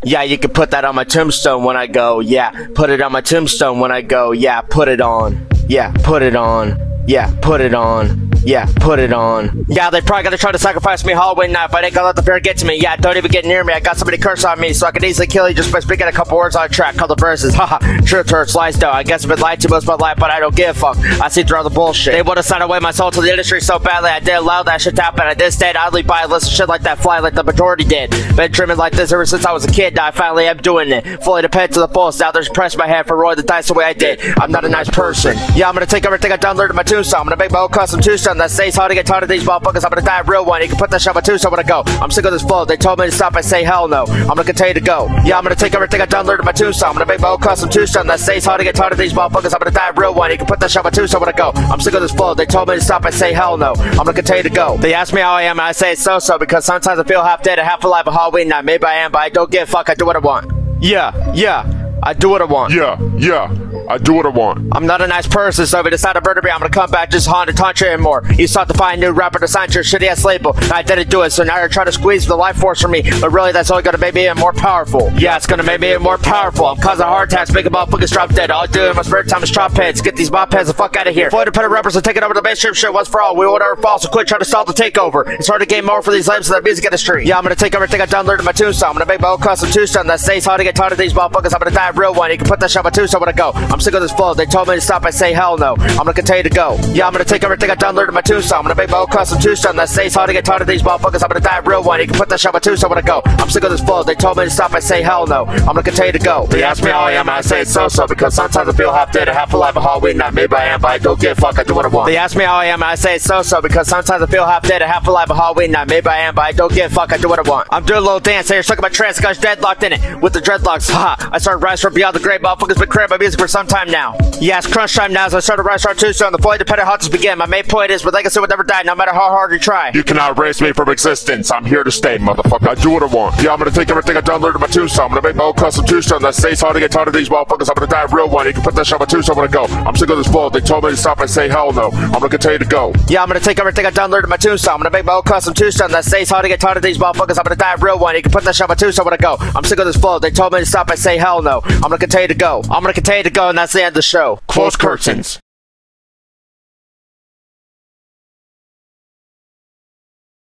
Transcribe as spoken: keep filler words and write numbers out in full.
Yeah, you can put that on my tombstone when I go. Yeah, put it on my tombstone when I go. Yeah, put it on. Yeah, put it on. Yeah, put it on. Yeah, put it on. Yeah, they probably gonna try to sacrifice me Halloween night, but I ain't gonna let the fear get to me. Yeah, don't even get near me. I got somebody curse on me, so I can easily kill you just by speaking a couple words on a track called the verses. Haha, truth hurts, lies don't. I guess I've been lied to most of my life, but I don't give a fuck. I see through all the bullshit. They wanna sign away my soul to the industry so badly. I did allow that shit to happen. I did stand idly by and listen to shit like that fly like the majority did. Been dreaming like this ever since I was a kid. Now I finally am doing it. Fully depend to the fullest. Now there's press my hand for rolling the dice the way I did. I'm not a nice person. Yeah, I'm gonna take everything I've done, learn to my tombstone. I'm gonna make my own custom tombstone that says how to get tired of these motherfuckers. I'm gonna die a real one. You can put that shit on my tombstone when I go. I'm sick of this flow. They told me to stop. I say hell no. I'm gonna continue to go. Yeah, I'm gonna take everything I've done, learn to my tombstone. I'm gonna make my own custom tombstone that says how to get tired of these motherfuckers. I'm gonna die a real one. You can put that shit on my tombstone when I go. I'm sick of this flow. They told me to stop. I say hell no. I'm gonna continue to go. They ask me how I am, and I say it's so-so because sometimes I feel half dead and half alive on Halloween night. Maybe I am, but I don't give a fuck. I do what I want. Yeah, yeah. I do what I want. Yeah, yeah. I do what I want. I'm not a nice person, so if you decide to murder me, I'm gonna come back just haunt and taunt you anymore. You sought to find a new rapper to sign to your shitty ass label, and I didn't do it, so now you're trying to squeeze the life force from me, but really that's only gonna make me even more powerful. Yeah, it's gonna make me even more powerful. I'm causing heart attacks, making motherfuckers drop dead. All I do in my spare time is chop heads. Get these mop heads the fuck out of here. Floyd independent rappers are taking over the mainstream shit once for all. We will never fall, so quit trying to stall the takeover. It's hard to gain more for these labels than the music industry. Yeah, I'm gonna take everything I've done, learn to my tombstone. I'm gonna make my own custom tombstone that says how to get tired of these motherfuckers. I'm gonna die a real one. You can put that shit on my tombstone when I go. I'm sick of this flow. They told me to stop, I say hell no. I'm gonna continue to go. Yeah, I'm gonna take everything I've done, learn to my tombstone. I'm gonna make my own custom tombstone that says how to get tired of these motherfuckers. I'm gonna die a real one. You can put that shit on my tombstone when I go. I'm sick of this flow. They told me to stop, I say hell no. I'm gonna continue to go. They ask me how I am, and I say it's so-so because sometimes I feel half dead and half alive on Halloween night. Maybe I am, but I don't give a fuck. I do what I want. They ask me how I am, and I say it's so-so because sometimes I feel half dead and half alive on Halloween night. Maybe I am, but I don't give a fuck. I do what I want. I'm doing a little dance here, stuck in my trance, got deadlocked in it with the dreadlocks. Haha, I started rising from beyond the grave. Motherfuckers been creating my music for some time now. Yeah, it's crunch time now, so I started rise our tombstone. The Floyd independent hunters begin. My main point is, my legacy will never die, no matter how hard you try. You cannot erase me from existence. I'm here to stay, motherfucker. I do what I want. Yeah, I'm gonna take everything I've done, learn to my tombstone. I'm gonna make my own custom tombstone that says how to get tired of these motherfuckers. I'm gonna die a real one. You can put that shit on my tombstone when I go. I'm sick of this flow. They told me to stop. I say hell no. I'm gonna continue to go. Yeah, I'm gonna take everything I've done, learn to my tombstone. I'm gonna make my own custom tombstone that says how to get tired of these motherfuckers. I'm gonna die a real one. You can put that shit on my tombstone when I go. I'm sick of this flow. They told me to stop. I say hell no. I'm gonna continue to go. I'm gonna continue to go, and that's the end of the show. Close curtains.